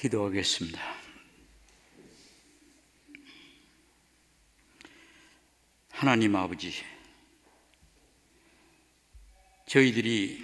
기도하겠습니다. 하나님 아버지, 저희들이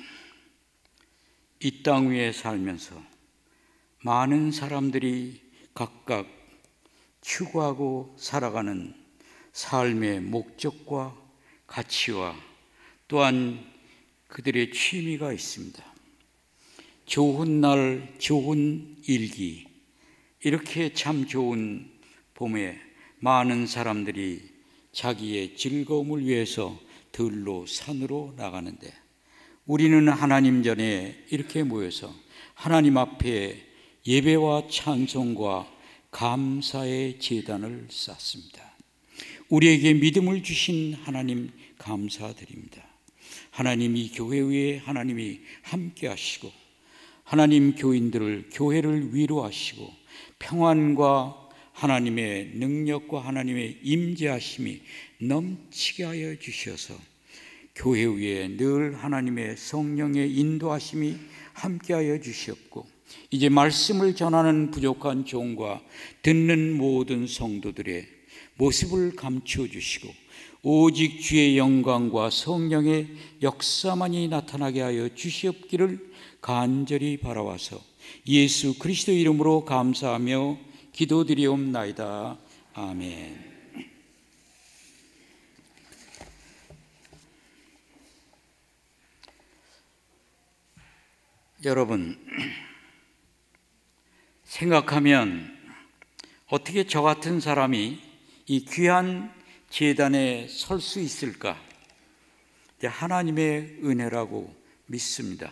이 땅 위에 살면서 많은 사람들이 각각 추구하고 살아가는 삶의 목적과 가치와 또한 그들의 취미가 있습니다. 좋은 날, 좋은 일기, 이렇게 참 좋은 봄에 많은 사람들이 자기의 즐거움을 위해서 들로 산으로 나가는데, 우리는 하나님 전에 이렇게 모여서 하나님 앞에 예배와 찬송과 감사의 제단을 쌓습니다. 우리에게 믿음을 주신 하나님 감사드립니다. 하나님, 이 교회 위에 하나님이 함께 하시고 하나님 교인들을, 교회를 위로하시고 평안과 하나님의 능력과 하나님의 임재하심이 넘치게 하여 주셔서 교회 위에 늘 하나님의 성령의 인도하심이 함께하여 주시옵고, 이제 말씀을 전하는 부족한 종과 듣는 모든 성도들의 모습을 감추어 주시고 오직 주의 영광과 성령의 역사만이 나타나게 하여 주시옵기를 간절히 바라와서 예수 그리스도 이름으로 감사하며 기도드리옵나이다. 아멘. 여러분, 생각하면 어떻게 저 같은 사람이 이 귀한 제단에 설 수 있을까? 하나님의 은혜라고 믿습니다.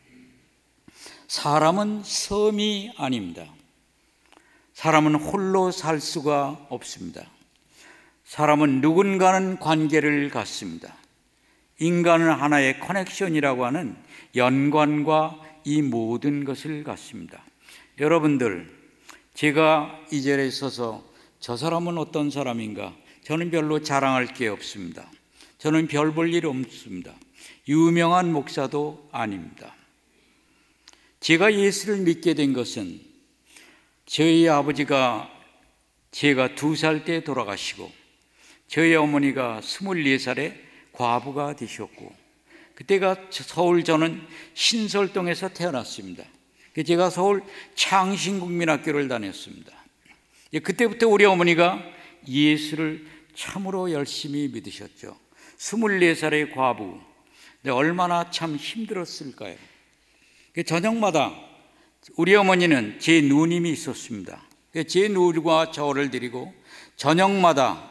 사람은 섬이 아닙니다. 사람은 홀로 살 수가 없습니다. 사람은 누군가는 관계를 갖습니다. 인간은 하나의 커넥션이라고 하는 연관과 이 모든 것을 갖습니다. 여러분들, 제가 이 자리에 서서 저 사람은 어떤 사람인가? 저는 별로 자랑할 게 없습니다. 저는 별 볼 일 없습니다. 유명한 목사도 아닙니다. 제가 예수를 믿게 된 것은 저희 아버지가 제가 2살 때 돌아가시고 저희 어머니가 24살에 과부가 되셨고, 그때가 서울, 저는 신설동에서 태어났습니다. 제가 서울 창신국민학교를 다녔습니다. 그때부터 우리 어머니가 예수를 참으로 열심히 믿으셨죠. 24살의 과부, 얼마나 참 힘들었을까요? 저녁마다 우리 어머니는 제 누님이 있었습니다. 제 누님과 저를 데리고 저녁마다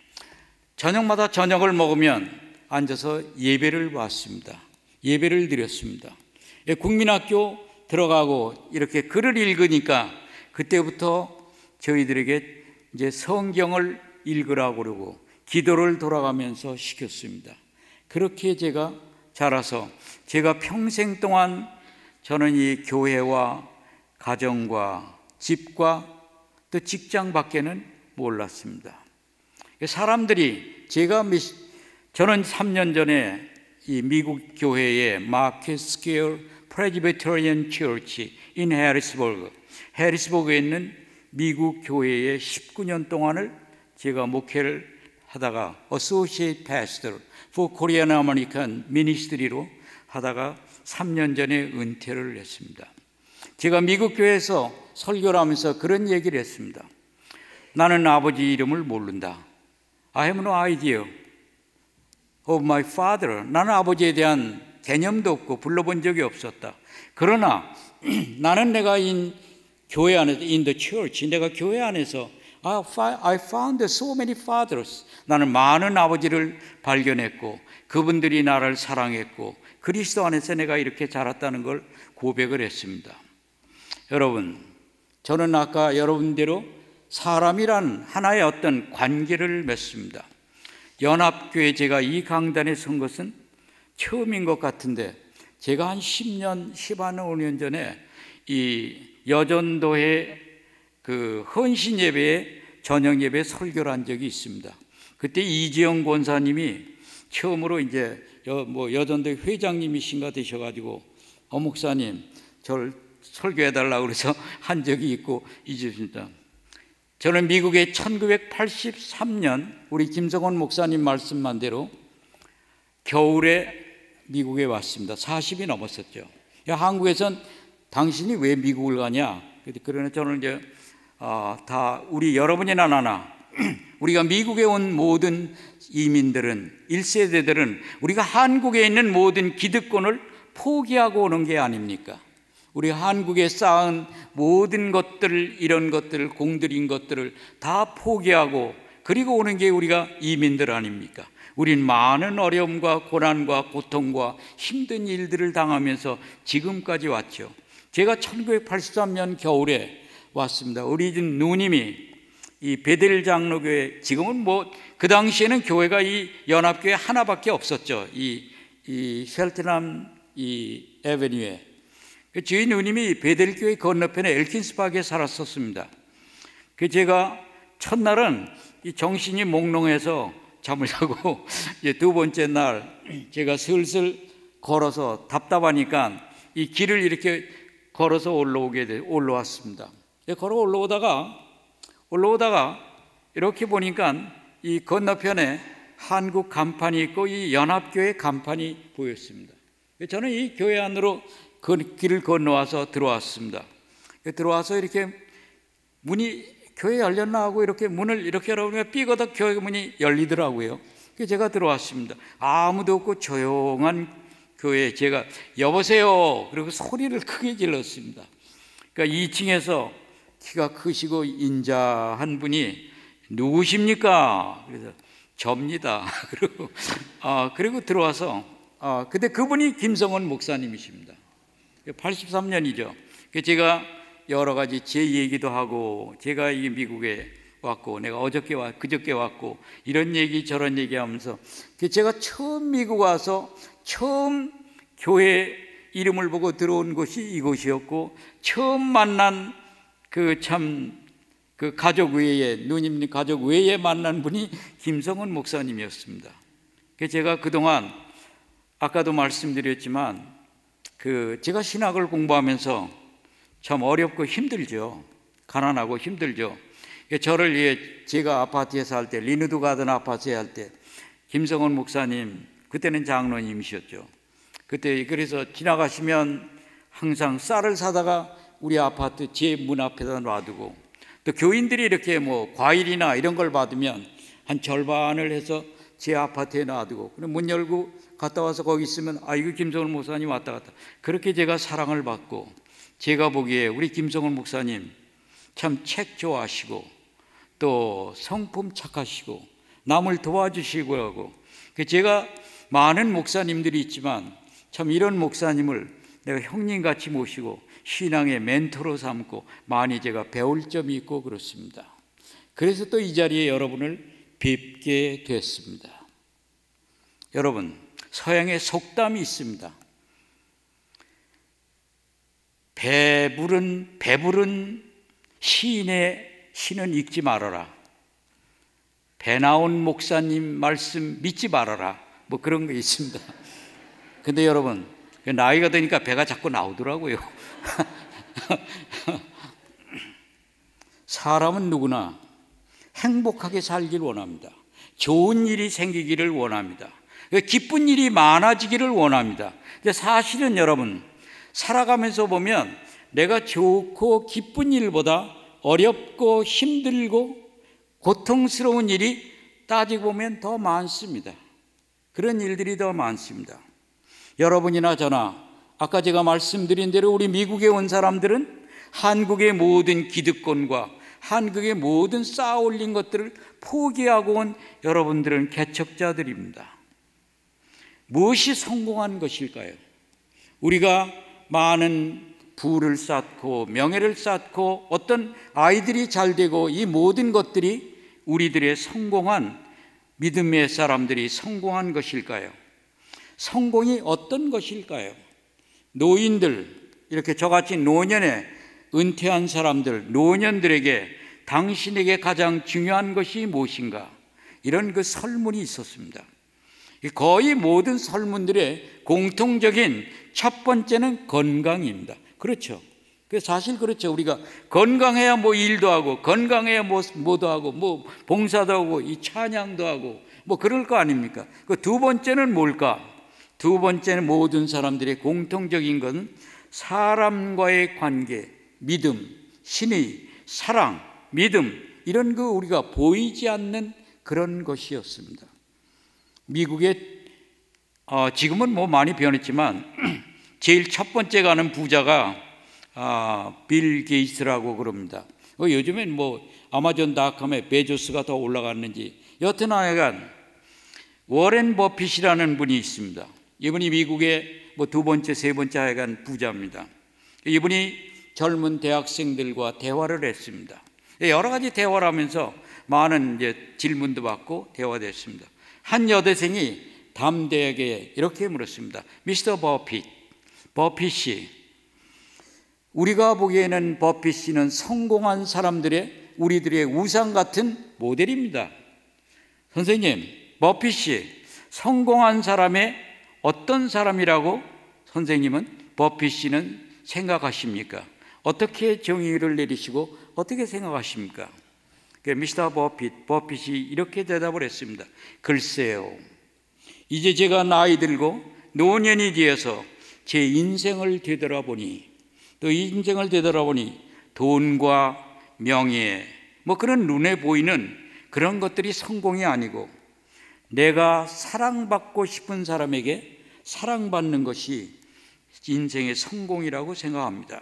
저녁을 먹으면 앉아서 예배를 봤습니다. 예배를 드렸습니다. 국민학교 들어가고 이렇게 글을 읽으니까 그때부터 저희들에게 이제 성경을 읽으라고 그러고 기도를 돌아가면서 시켰습니다. 그렇게 제가 자라서 제가 평생 동안 저는 이 교회와 가정과 집과 또 직장 밖에는 몰랐습니다. 사람들이 저는 3년 전에 이 미국 교회의 마켓 스퀘어 프레스비테리안 처치 인 해리스버그에 있는 미국 교회의 19년 동안을 제가 목회를 하다가 Associate Pastor for Korean American Ministry로 하다가 3년 전에 은퇴를 했습니다. 제가 미국 교회에서 설교를 하면서 그런 얘기를 했습니다. 나는 아버지 이름을 모른다. I have no idea of my father. 나는 아버지에 대한 개념도 없고 불러본 적이 없었다. 그러나 나는 내가 교회 안에서 in the church, 내가 교회 안에서 I found so many fathers. 나는 많은 아버지를 발견했고 그분들이 나를 사랑했고 그리스도 안에서 내가 이렇게 자랐다는 걸 고백을 했습니다. 여러분, 저는 아까 여러분대로 사람이란 하나의 어떤 관계를 맺습니다. 연합교회 제가 이 강단에 선 것은 처음인 것 같은데, 제가 한 15년 전에 이 여전도회 그 헌신 예배에 저녁 예배 설교를 한 적이 있습니다. 그때 이지영 권사님이 처음으로 이제 여전도회 회장님이신가 되셔가지고 목사님, 저를 설교해달라고 그래서 한 적이 있고 잊었습니다. 저는 미국에 1983년 우리 김성원 목사님 말씀만대로 겨울에 미국에 왔습니다. 40이 넘었었죠. 한국에선 당신이 왜 미국을 가냐? 그러나 저는 이제 다 우리 여러분이나 나나 우리가 미국에 온 모든 이민들은 1세대들은 우리가 한국에 있는 모든 기득권을 포기하고 오는 게 아닙니까? 우리 한국에 쌓은 모든 것들, 이런 것들을, 공들인 것들을 다 포기하고 그리고 오는 게 우리가 이민들 아닙니까? 우린 많은 어려움과 고난과 고통과 힘든 일들을 당하면서 지금까지 왔죠. 제가 1983년 겨울에 왔습니다. 우리 집 누님이 이 베델 장로교회, 지금은 뭐 그 당시에는 교회가 이 연합교회 하나밖에 없었죠. 이 셀트남 이 에베뉴에. 저희 누님이 베델교회 건너편에 엘킨스파크에 살았었습니다. 제가 첫날은 이 정신이 몽롱해서 잠을 자고 이제 두 번째 날 제가 슬슬 걸어서 답답하니까 이 길을 이렇게 걸어서 올라왔습니다. 걸어 올라오다가 이렇게 보니까 이 건너편에 한국 간판이 있고 이 연합교회 간판이 보였습니다. 저는 이 교회 안으로 그 길을 건너와서 들어왔습니다. 들어와서 이렇게 문이 교회 열렸나 하고 이렇게 문을 이렇게 열어보니까 삐거덕 교회 문이 열리더라고요. 그래서 제가 들어왔습니다. 아무도 없고 조용한 교회에 제가 여보세요 그리고 소리를 크게 질렀습니다. 그러니까 2층에서 키가 크시고 인자한 분이 누구십니까? 그래서 접니다. 그리고 들어와서 근데 그분이 김성원 목사님이십니다. 83년이죠. 제가 여러 가지 제 얘기도 하고 제가 이 미국에 왔고 내가 그저께 왔고 이런 얘기 저런 얘기 하면서 제가 처음 미국 와서 처음 교회 이름을 보고 들어온 곳이 이곳이었고 처음 만난 그 가족 외에 누님 가족 외에 만난 분이 김성원 목사님이었습니다. 제가 그동안 아까도 말씀드렸지만 제가 신학을 공부하면서 참 어렵고 힘들죠. 가난하고 힘들죠. 저를 위해 제가 아파트에 살 때 리누드 가든 아파트에 할 때 김성원 목사님 그때는 장로님이셨죠. 그때 그래서 지나가시면 항상 쌀을 사다가 우리 아파트 제 문 앞에다 놔두고 또 교인들이 이렇게 뭐 과일이나 이런 걸 받으면 한 절반을 해서 제 아파트에 놔두고 그럼 문 열고 갔다 와서 거기 있으면 이거 김성원 목사님 왔다 갔다 그렇게 제가 사랑을 받고 제가 보기에 우리 김성원 목사님 참 책 좋아하시고 또 성품 착하시고 남을 도와주시고 하고 제가 많은 목사님들이 있지만 참 이런 목사님을 내가 형님같이 모시고 신앙의 멘토로 삼고 많이 제가 배울 점이 있고 그렇습니다. 그래서 또 이 자리에 여러분을 뵙게 됐습니다. 여러분, 서양의 속담이 있습니다. 배부른 시는 읽지 말아라. 배 나온 목사님 말씀 믿지 말아라. 뭐 그런 거 있습니다. 근데 여러분, 나이가 드니까 배가 자꾸 나오더라고요. 사람은 누구나 행복하게 살기를 원합니다. 좋은 일이 생기기를 원합니다. 기쁜 일이 많아지기를 원합니다. 근데 사실은 여러분 살아가면서 보면 내가 좋고 기쁜 일보다 어렵고 힘들고 고통스러운 일이 따지고 보면 더 많습니다. 그런 일들이 더 많습니다. 여러분이나 저나 아까 제가 말씀드린 대로 우리 미국에 온 사람들은 한국의 모든 기득권과 한국의 모든 쌓아 올린 것들을 포기하고 온 여러분들은 개척자들입니다. 무엇이 성공한 것일까요? 우리가 많은 부를 쌓고 명예를 쌓고 어떤 아이들이 잘 되고 이 모든 것들이 우리들의 성공한 믿음의 사람들이 성공한 것일까요? 성공이 어떤 것일까요? 노인들, 이렇게 저같이 노년에 은퇴한 사람들, 노년들에게 당신에게 가장 중요한 것이 무엇인가? 이런 그 설문이 있었습니다. 거의 모든 설문들의 공통적인 첫 번째는 건강입니다. 그렇죠. 그 사실 그렇죠. 우리가 건강해야 뭐 일도 하고, 건강해야 뭐도 하고, 뭐 봉사도 하고, 이 찬양도 하고, 뭐 그럴 거 아닙니까? 그 두 번째는 뭘까? 두 번째는 모든 사람들의 공통적인 것은 사람과의 관계, 믿음, 신의, 사랑, 믿음, 이런 거 우리가 보이지 않는 그런 것이었습니다. 미국의 지금은 뭐 많이 변했지만 제일 첫 번째 가는 부자가 빌 게이츠라고 그럽니다. 요즘엔 뭐 아마존닷컴에 베조스가 더 올라갔는지, 여튼 하여간 워렌 버핏이라는 분이 있습니다. 이분이 미국의 뭐 두 번째, 세 번째 하여간 부자입니다. 이분이 젊은 대학생들과 대화를 했습니다. 여러 가지 대화를 하면서 많은 이제 질문도 받고 대화됐습니다. 한 여대생이 담대하게 이렇게 물었습니다. 미스터 버핏이, 우리가 보기에는 버핏씨는 성공한 사람들의, 우리들의 우상 같은 모델입니다. 선생님, 버핏씨 성공한 사람의 어떤 사람이라고 선생님은, 버핏씨는 생각하십니까? 어떻게 정의를 내리시고 어떻게 생각하십니까? 미스터 버핏이 이렇게 대답을 했습니다. 글쎄요, 이제 제가 나이 들고 노년이 되어서 제 인생을 되돌아보니, 또 인생을 되돌아보니 돈과 명예, 뭐 그런 눈에 보이는 그런 것들이 성공이 아니고, 내가 사랑받고 싶은 사람에게 사랑받는 것이 인생의 성공이라고 생각합니다.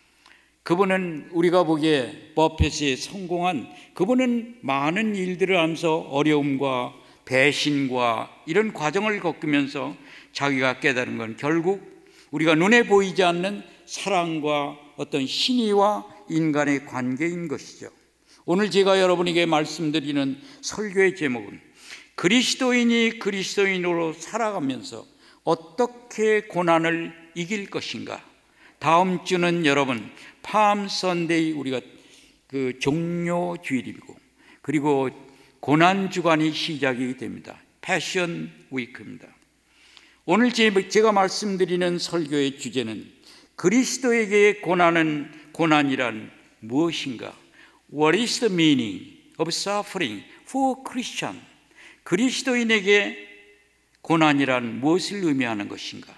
그분은, 우리가 보기에 버핏이 성공한, 그분은 많은 일들을 하면서 어려움과 배신과 이런 과정을 겪으면서 자기가 깨달은 건 결국 우리가 눈에 보이지 않는 사랑과 어떤 신의와 인간의 관계인 것이죠. 오늘 제가 여러분에게 말씀드리는 설교의 제목은 그리스도인이 그리스도인으로 살아가면서 어떻게 고난을 이길 것인가. 다음 주는 여러분 팜 선데이, 우리가 그 종료 주일이고, 그리고 고난 주간이 시작이 됩니다. 패션 위크입니다. 오늘 제가 말씀드리는 설교의 주제는 그리스도에게 고난이란 무엇인가? What is the meaning of suffering for Christian? 그리스도인에게 고난이란 무엇을 의미하는 것인가?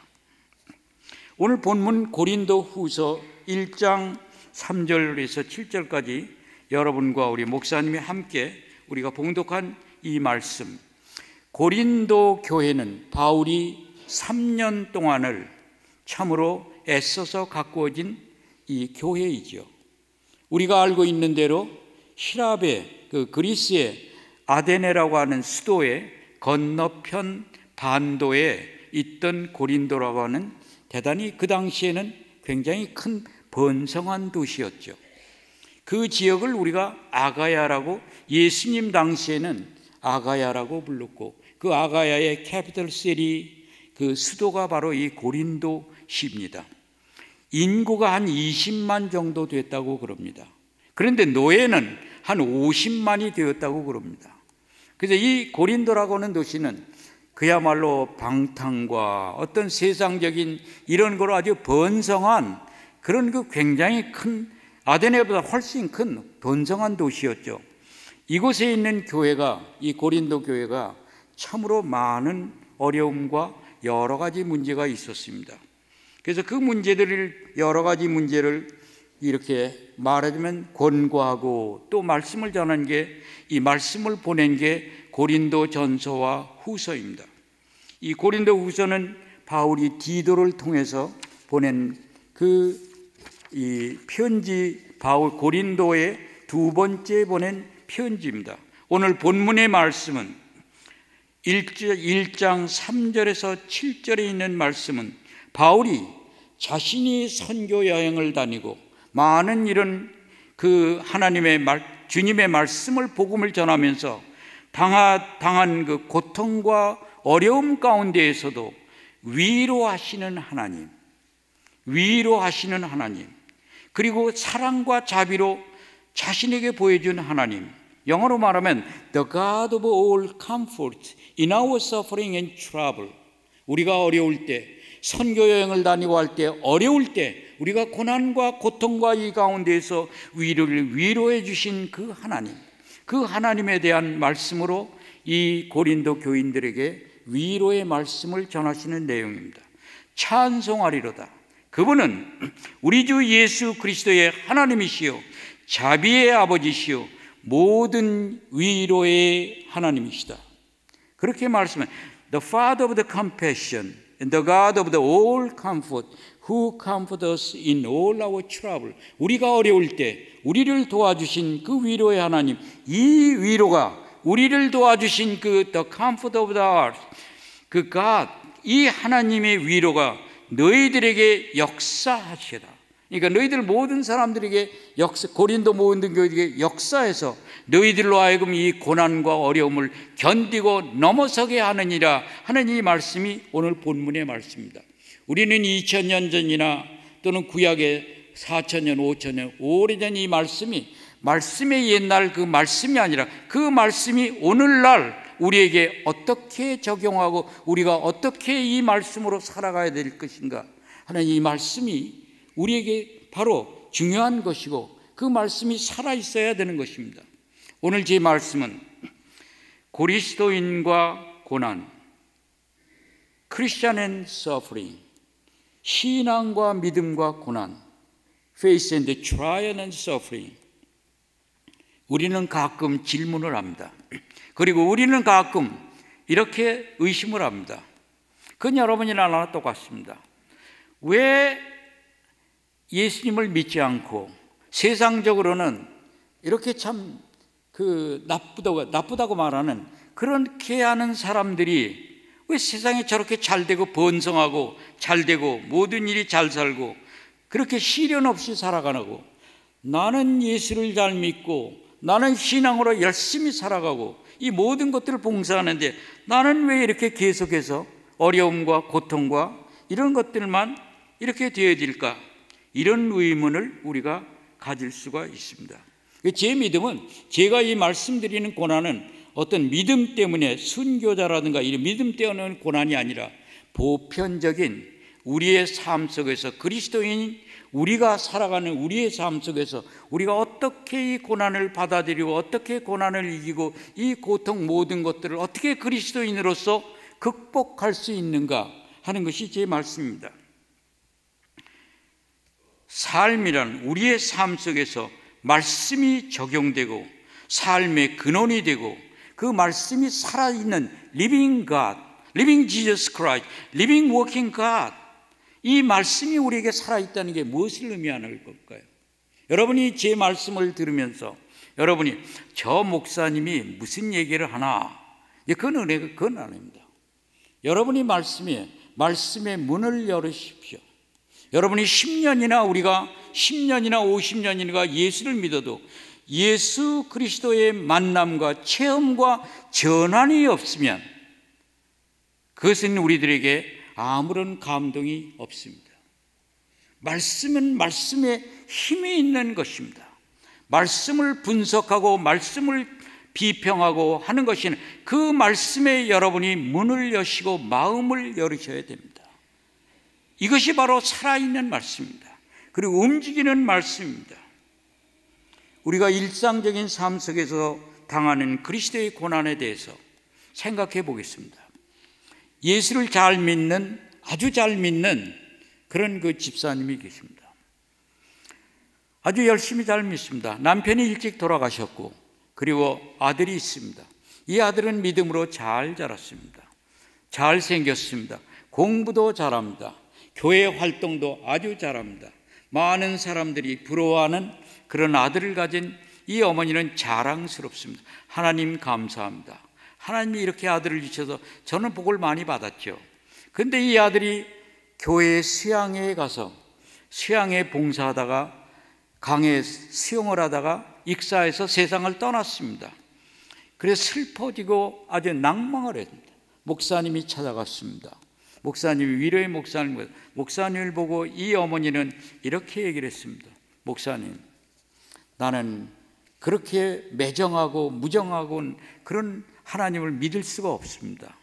오늘 본문 고린도 후서 1장 3절에서 7절까지 여러분과 우리 목사님이 함께 우리가 봉독한 이 말씀, 고린도 교회는 바울이 3년 동안을 참으로 애써서 가꾸어진 이 교회이죠. 우리가 알고 있는 대로 히랍의 그리스의 아데네라고 하는 수도의 건너편 반도에 있던 고린도라고 하는 대단히 그 당시에는 굉장히 큰 번성한 도시였죠. 그 지역을 우리가 아가야라고, 예수님 당시에는 아가야라고 불렀고, 그 아가야의 캐피털 시티, 그 수도가 바로 이 고린도시입니다. 인구가 한 20만 정도 됐다고 그럽니다. 그런데 노예는 한 50만이 되었다고 그럽니다. 그래서 이 고린도라고 하는 도시는 그야말로 방탕과 어떤 세상적인 이런 거로 아주 번성한 그런 그 굉장히 큰, 아데네보다 훨씬 큰 번성한 도시였죠. 이곳에 있는 교회가, 이 고린도 교회가 참으로 많은 어려움과 여러 가지 문제가 있었습니다. 그래서 그 문제들을, 여러 가지 문제를 이렇게 말하자면 권고하고 또 말씀을 전한 게, 이 말씀을 보낸 게 고린도 전서와 후서입니다. 이 고린도 후서는 바울이 디도를 통해서 보낸 이 편지, 바울 고린도에 두 번째 보낸 편지입니다. 오늘 본문의 말씀은 1장 3절에서 7절에 있는 말씀은 바울이 자신이 선교 여행을 다니고 많은 이런 하나님의 주님의 말씀을, 복음을 전하면서 당한 그 고통과 어려움 가운데에서도 위로하시는 하나님, 그리고 사랑과 자비로 자신에게 보여준 하나님, 영어로 말하면 The God of all comfort in our suffering and trouble. 우리가 어려울 때, 선교 여행을 다니고 할 때, 어려울 때 우리가 고난과 고통과 이 가운데에서 위로를 위로해 주신 그 하나님, 그 하나님에 대한 말씀으로 이 고린도 교인들에게 위로의 말씀을 전하시는 내용입니다. 찬송하리로다. 그분은 우리 주 예수 그리스도의 하나님이시요 자비의 아버지시요 모든 위로의 하나님이시다. 그렇게 말씀해 The Father of the compassion and the God of the all comfort who comfort us in all our trouble. 우리가 어려울 때 우리를 도와주신 그 위로의 하나님, 이 위로가 우리를 도와주신 그 the comfort of the earth, 그 God, 이 하나님의 위로가 너희들에게 역사하시라. 그러니까 너희들 모든 사람들에게 고린도 모든 교회에게 역사해서 너희들로 하여금 이 고난과 어려움을 견디고 넘어서게 하느니라 하는 이 말씀이 오늘 본문의 말씀입니다. 우리는 2000년 전이나 또는 구약의 4000년, 5000년 오래전 이 말씀이 말씀의 옛날 그 말씀이 아니라 그 말씀이 오늘날 우리에게 어떻게 적용하고 우리가 어떻게 이 말씀으로 살아가야 될 것인가 하는 이 말씀이 우리에게 바로 중요한 것이고 그 말씀이 살아있어야 되는 것입니다. 오늘 제 말씀은 그리스도인과 고난, Christian and suffering, 신앙과 믿음과 고난, Faith and trial and suffering. 우리는 가끔 질문을 합니다. 그리고 우리는 가끔 이렇게 의심을 합니다. 그건 여러분이나 나나 똑같습니다. 왜 예수님을 믿지 않고 세상적으로는 이렇게 참 나쁘다고 말하는 그렇게 하는 사람들이 왜 세상에 저렇게 잘 되고 번성하고 잘 되고 모든 일이 잘 살고 그렇게 시련 없이 살아가고 나는 예수를 잘 믿고 나는 신앙으로 열심히 살아가고 이 모든 것들을 봉사하는데 나는 왜 이렇게 계속해서 어려움과 고통과 이런 것들만 이렇게 되어질까? 이런 의문을 우리가 가질 수가 있습니다. 제 믿음은 제가 이 말씀드리는 고난은 어떤 믿음 때문에 순교자라든가 이런 믿음 때문에 고난이 아니라 보편적인 우리의 삶 속에서 그리스도인 우리가 살아가는 우리의 삶 속에서 우리가 어떻게 이 고난을 받아들이고 어떻게 고난을 이기고 이 고통 모든 것들을 어떻게 그리스도인으로서 극복할 수 있는가 하는 것이 제 말씀입니다. 삶이란 우리의 삶 속에서 말씀이 적용되고 삶의 근원이 되고 그 말씀이 살아있는 Living God, Living Jesus Christ, Living Working God, 이 말씀이 우리에게 살아있다는 게 무엇을 의미하는 걸까요? 여러분이 제 말씀을 들으면서 여러분이 저 목사님이 무슨 얘기를 하나, 그건 은혜가 그건 아닙니다. 여러분이 말씀의 문을 열으십시오. 여러분이 10년이나 우리가 10년이나 50년이나 예수를 믿어도 예수 그리스도의 만남과 체험과 전환이 없으면 그것은 우리들에게 아무런 감동이 없습니다. 말씀은 말씀에 힘이 있는 것입니다. 말씀을 분석하고 말씀을 비평하고 하는 것은 그 말씀에 여러분이 문을 여시고 마음을 열으셔야 됩니다. 이것이 바로 살아있는 말씀입니다. 그리고 움직이는 말씀입니다. 우리가 일상적인 삶 속에서 당하는 그리스도의 고난에 대해서 생각해 보겠습니다. 예수를 잘 믿는, 아주 잘 믿는 그런 그 집사님이 계십니다. 아주 열심히 잘 믿습니다. 남편이 일찍 돌아가셨고 그리고 아들이 있습니다. 이 아들은 믿음으로 잘 자랐습니다. 잘 생겼습니다. 공부도 잘합니다. 교회 활동도 아주 잘합니다. 많은 사람들이 부러워하는 그런 아들을 가진 이 어머니는 자랑스럽습니다. 하나님 감사합니다. 하나님이 이렇게 아들을 주셔서 저는 복을 많이 받았죠. 그런데 이 아들이 교회 수양회에 가서 수양회 봉사하다가 강에 수영을 하다가 익사해서 세상을 떠났습니다. 그래서 슬퍼지고 아주 낭망을 했습니다. 목사님이 찾아갔습니다. 목사님이 위로의 목사님을 보고 이 어머니는 이렇게 얘기를 했습니다. 목사님, 나는 그렇게 매정하고 무정하고 그런 하나님을 믿을 수가 없습니다.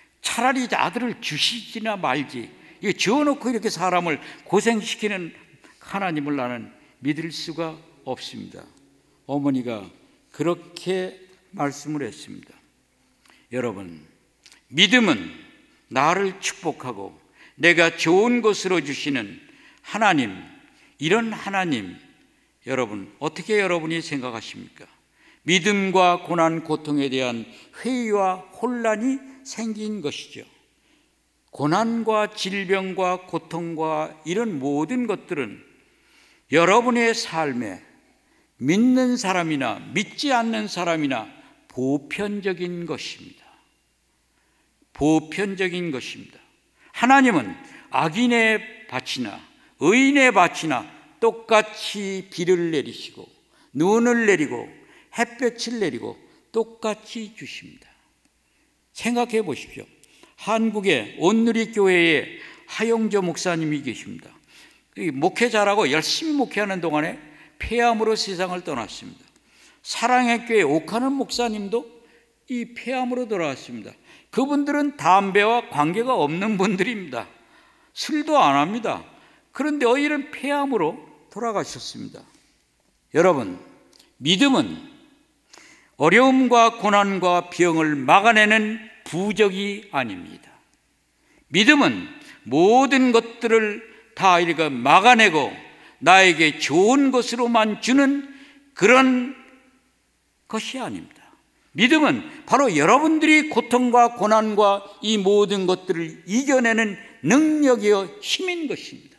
차라리 아들을 주시지나 말지, 이거 지어놓고 이렇게 사람을 고생시키는 하나님을 나는 믿을 수가 없습니다. 어머니가 그렇게 말씀을 했습니다. 여러분, 믿음은 나를 축복하고 내가 좋은 것으로 주시는 하나님, 이런 하나님, 여러분 어떻게 여러분이 생각하십니까? 믿음과 고난, 고통에 대한 회의와 혼란이 생긴 것이죠. 고난과 질병과 고통과 이런 모든 것들은 여러분의 삶에 믿는 사람이나 믿지 않는 사람이나 보편적인 것입니다. 보편적인 것입니다. 하나님은 악인의 밭이나 의인의 밭이나 똑같이 비를 내리시고 눈을 내리고 햇볕을 내리고 똑같이 주십니다. 생각해 보십시오. 한국의 온누리교회에 하용조 목사님이 계십니다. 목회자라고 열심히 목회하는 동안에 폐암으로 세상을 떠났습니다. 사랑의 교회 옥하는 목사님도 이 폐암으로 돌아왔습니다. 그분들은 담배와 관계가 없는 분들입니다. 술도 안 합니다. 그런데 이런 폐암으로 돌아가셨습니다. 여러분, 믿음은 어려움과 고난과 병을 막아내는 부적이 아닙니다. 믿음은 모든 것들을 다 이렇게 막아내고 나에게 좋은 것으로만 주는 그런 것이 아닙니다. 믿음은 바로 여러분들이 고통과 고난과 이 모든 것들을 이겨내는 능력이요 힘인 것입니다.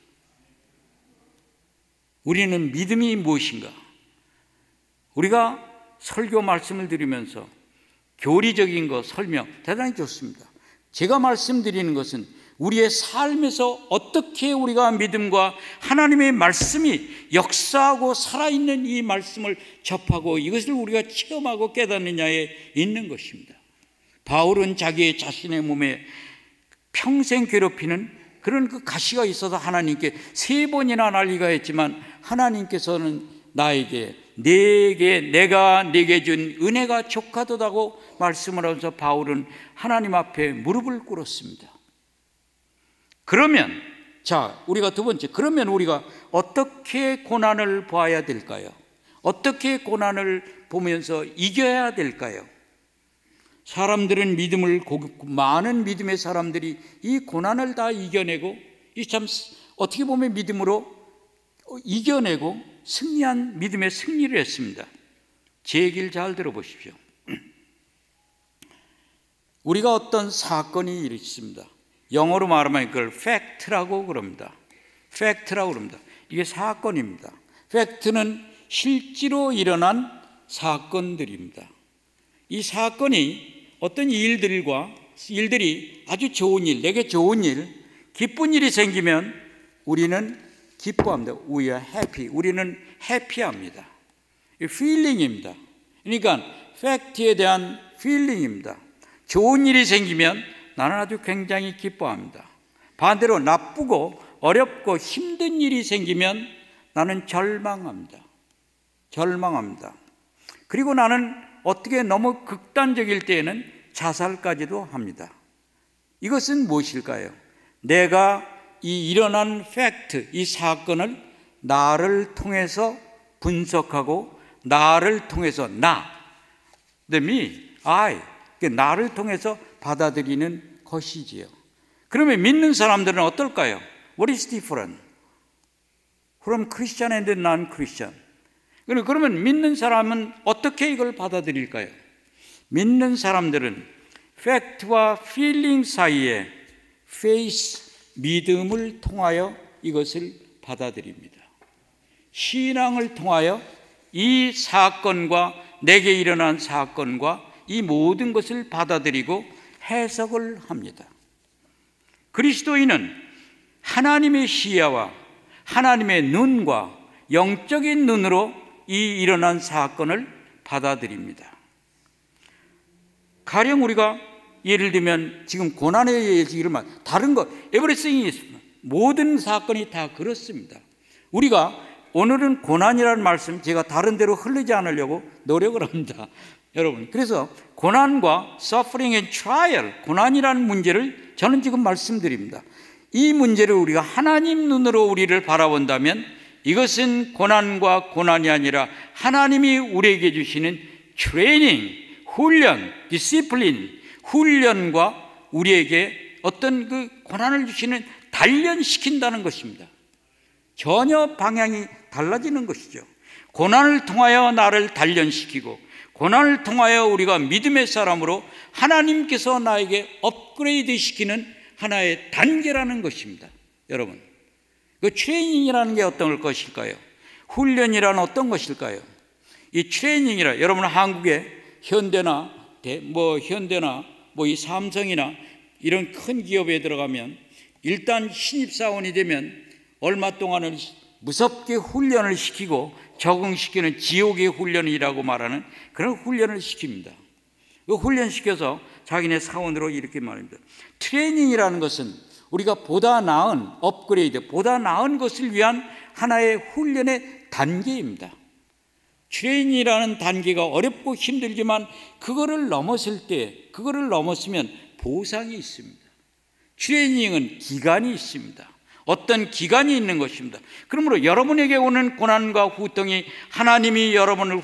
우리는 믿음이 무엇인가? 우리가 설교 말씀을 드리면서 교리적인 거 설명 대단히 좋습니다. 제가 말씀드리는 것은 우리의 삶에서 어떻게 우리가 믿음과 하나님의 말씀이 역사하고 살아있는 이 말씀을 접하고 이것을 우리가 체험하고 깨닫느냐에 있는 것입니다. 바울은 자기의 자신의 몸에 평생 괴롭히는 그런 그 가시가 있어서 하나님께 3번이나 난리가 했지만 하나님께서는 내가 내게 준 은혜가 족하도다고 말씀을 하면서 바울은 하나님 앞에 무릎을 꿇었습니다. 그러면 우리가 두 번째, 그러면 우리가 어떻게 고난을 봐야 될까요? 어떻게 고난을 보면서 이겨야 될까요? 사람들은 많은 믿음의 사람들이 이 고난을 다 이겨내고 어떻게 보면 믿음으로 이겨내고 승리한 믿음의 승리를 했습니다. 제 얘기를 잘 들어보십시오. 우리가 어떤 사건이 있습니다. 영어로 말하면 그걸 팩트라고 그럽니다. 팩트라고 그럽니다. 이게 사건입니다. 팩트는 실제로 일어난 사건들입니다. 이 사건이 어떤 일들이 아주 좋은 일, 내게 좋은 일, 기쁜 일이 생기면 우리는 기뻐합니다. We are happy. 우리는 해피합니다. feeling입니다. 그러니까 팩트에 대한 feeling입니다. 좋은 일이 생기면 나는 아주 굉장히 기뻐합니다. 반대로 나쁘고 어렵고 힘든 일이 생기면 나는 절망합니다. 그리고 나는 어떻게 너무 극단적일 때에는 자살까지도 합니다. 이것은 무엇일까요? 내가 이 일어난 팩트, 이 사건을 나를 통해서 분석하고 나를 통해서 나를 통해서 받아들이는 것이지요. 그러면 믿는 사람들은 어떨까요? What is different from Christian and non-Christian? 그러면 믿는 사람은 어떻게 이걸 받아들일까요? 믿는 사람들은 팩트와 feeling 사이에 faith, 믿음을 통하여 이것을 받아들입니다. 신앙을 통하여 이 사건과 내게 일어난 사건과 이 모든 것을 받아들이고 해석을 합니다. 그리스도인은 하나님의 시야와 하나님의 눈과 영적인 눈으로 이 일어난 사건을 받아들입니다. 가령 우리가 예를 들면 지금 고난의 얘기를 다른 것, everything is, 모든 사건이 다 그렇습니다. 우리가 오늘은 고난이라는 말씀 제가 다른 데로 흐르지 않으려고 노력을 합니다. 여러분, 그래서 고난과 suffering and trial, 고난이라는 문제를 저는 지금 말씀드립니다. 이 문제를 우리가 하나님 눈으로 우리를 바라본다면 이것은 고난과 고난이 아니라 하나님이 우리에게 주시는 트레이닝, 훈련, 디시플린, 훈련과 우리에게 어떤 그 고난을 주시는 단련시킨다는 것입니다. 전혀 방향이 달라지는 것이죠. 고난을 통하여 나를 단련시키고 고난을 통하여 우리가 믿음의 사람으로 하나님께서 나에게 업그레이드 시키는 하나의 단계라는 것입니다. 여러분, 그 트레이닝이라는 게 어떤 것일까요? 훈련이란 어떤 것일까요? 이 트레이닝이라, 여러분 한국의 현대나 이 삼성이나 이런 큰 기업에 들어가면 일단 신입사원이 되면 얼마 동안을 무섭게 훈련을 시키고 적응시키는 지옥의 훈련이라고 말하는 그런 훈련을 시킵니다. 그 훈련시켜서 자기네 사원으로 이렇게 말합니다. 트레이닝이라는 것은 우리가 보다 나은 업그레이드, 보다 나은 것을 위한 하나의 훈련의 단계입니다. 트레이닝이라는 단계가 어렵고 힘들지만 그거를 넘었으면 보상이 있습니다. 트레이닝은 기간이 있습니다. 어떤 기간이 있는 것입니다. 그러므로 여러분에게 오는 고난과 후통이 하나님이 여러분을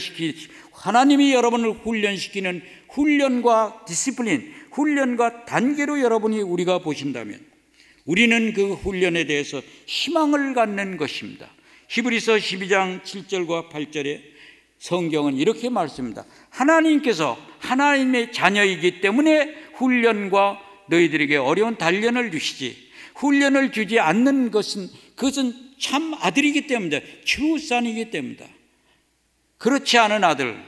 훈련시키는 훈련과 디시플린, 훈련과 단계로 여러분이 우리가 보신다면 우리는 그 훈련에 대해서 희망을 갖는 것입니다. 히브리서 12장 7절과 8절에 성경은 이렇게 말씀합니다. 하나님께서 하나님의 자녀이기 때문에 훈련과 너희들에게 어려운 단련을 주시지, 훈련을 주지 않는 것은 그것은 참 아들이기 때문이다. 추산이기 때문이다. 그렇지 않은 아들,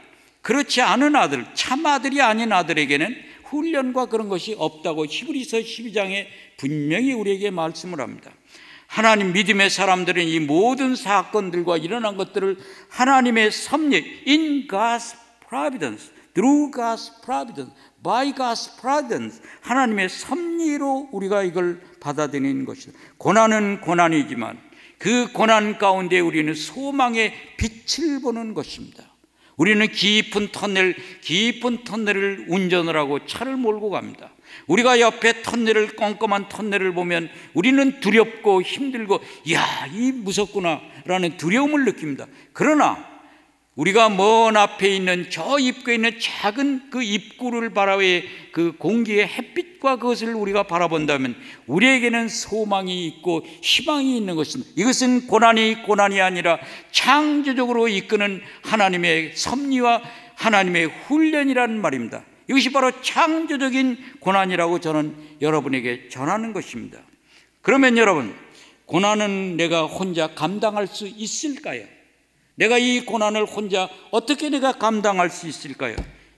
참 아들이 아닌 아들에게는 훈련과 그런 것이 없다고 히브리서 12장에 분명히 우리에게 말씀을 합니다. 하나님 믿음의 사람들은 이 모든 사건들과 일어난 것들을 하나님의 섭리, in God's providence, through God's providence, by God's providence, 하나님의 섭리로 우리가 이걸 받아들이는 것이다. 고난은 고난이지만 그 고난 가운데 우리는 소망의 빛을 보는 것입니다. 우리는 깊은 터널을 운전을 하고 차를 몰고 갑니다. 우리가 옆에 껌껌한 터널을 보면 우리는 두렵고 힘들고 이 무섭구나 라는 두려움을 느낍니다. 그러나 우리가 먼 앞에 있는 저 입구에 있는 작은 그 입구를 바라보의 그 공기의 햇빛과 그것을 우리가 바라본다면 우리에게는 소망이 있고 희망이 있는 것입니다. 이것은 고난이 아니라 창조적으로 이끄는 하나님의 섭리와 하나님의 훈련이라는 말입니다. 이것이 바로 창조적인 고난이라고 저는 여러분에게 전하는 것입니다. 그러면 여러분, 고난은 내가 혼자 감당할 수 있을까요? 내가 이 고난을 혼자 어떻게 내가 감당할 수 있을까요?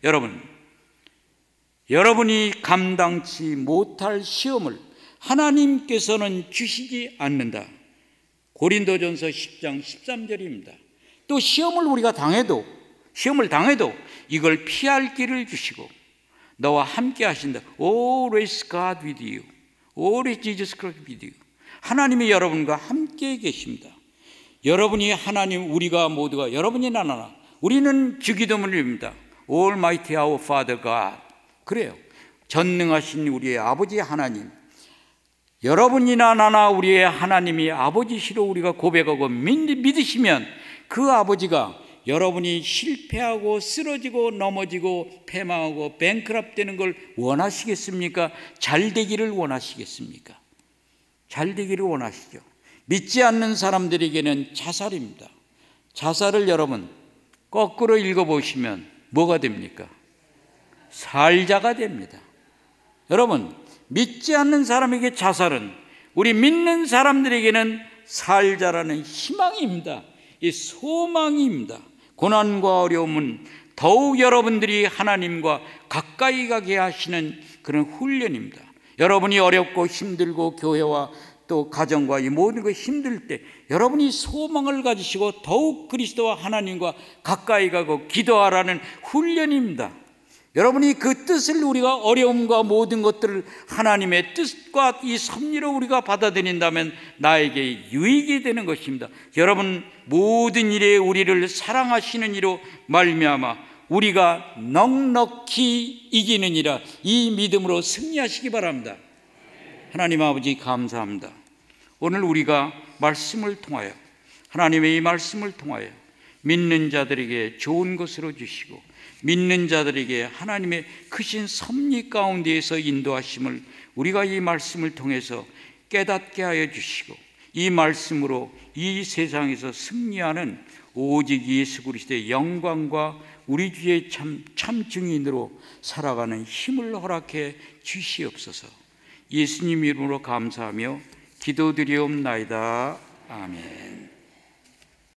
여러분이 감당치 못할 시험을 하나님께서는 주시지 않는다. 고린도전서 10장 13절입니다. 또 시험을 당해도 이걸 피할 길을 주시고 너와 함께 하신다. Always God with you. Always Jesus Christ with you. 하나님이 여러분과 함께 계십니다. 우리가 모두가 여러분이 나나 우리는 주기도문을 입니다. Almighty our Father God. 그래요. 전능하신 우리의 아버지 하나님, 여러분이나 나나 우리의 하나님이 아버지시로 우리가 고백하고 믿으시면 그 아버지가 여러분이 실패하고 쓰러지고 넘어지고 패망하고 뱅크럽 되는 걸 원하시겠습니까? 잘 되기를 원하시겠습니까? 잘 되기를 원하시죠. 믿지 않는 사람들에게는 자살입니다. 자살을 여러분 거꾸로 읽어보시면 뭐가 됩니까? 살자가 됩니다. 여러분, 믿지 않는 사람에게 자살은 우리 믿는 사람들에게는 살자라는 희망입니다. 이 소망입니다. 고난과 어려움은 더욱 여러분들이 하나님과 가까이 가게 하시는 그런 훈련입니다. 여러분이 어렵고 힘들고 교회와 또 가정과 이 모든 것 힘들 때 여러분이 소망을 가지시고 더욱 그리스도와 하나님과 가까이 가고 기도하라는 훈련입니다. 여러분이 그 뜻을 우리가 어려움과 모든 것들을 하나님의 뜻과 이 섭리로 우리가 받아들인다면 나에게 유익이 되는 것입니다. 여러분, 모든 일에 우리를 사랑하시는 이로 말미암아 우리가 넉넉히 이기느니라 이 믿음으로 승리하시기 바랍니다. 하나님 아버지 감사합니다. 오늘 우리가 말씀을 통하여 하나님의 이 말씀을 통하여 믿는 자들에게 좋은 것으로 주시고 믿는 자들에게 하나님의 크신 섭리 가운데에서 인도하심을 우리가 이 말씀을 통해서 깨닫게 하여 주시고 이 말씀으로 이 세상에서 승리하는 오직 예수 그리스도의 영광과 우리 주의 참 증인으로 살아가는 힘을 허락해 주시옵소서. 예수님 이름으로 감사하며 기도드리옵나이다. 아멘.